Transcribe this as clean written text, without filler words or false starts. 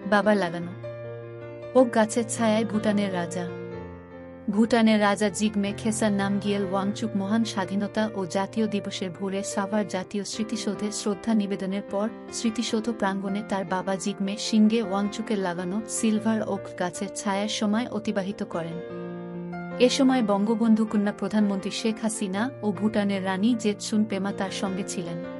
বাবার লাগানো ওক গাছের ছায়ায় ভুটানের রাজা জিগমে খেসার নামগিয়েল ওয়াংচুক মহান স্বাধীনতা ও জাতীয় দিবসের ভোরে সাভার জাতীয় স্মৃতিসৌধে শ্রদ্ধা নিবেদনের পর স্মৃতিসৌধ প্রাঙ্গণে তার বাবা জিগমে সিংগে ওয়াংচুকের লাগানো সিলভার ওক গাছের ছায়ার সময় অতিবাহিত করেন। এ সময় বঙ্গবন্ধু কন্যা প্রধানমন্ত্রী শেখ হাসিনা ও ভুটানের রানী জেতসুন পেমা তার সঙ্গে ছিলেন।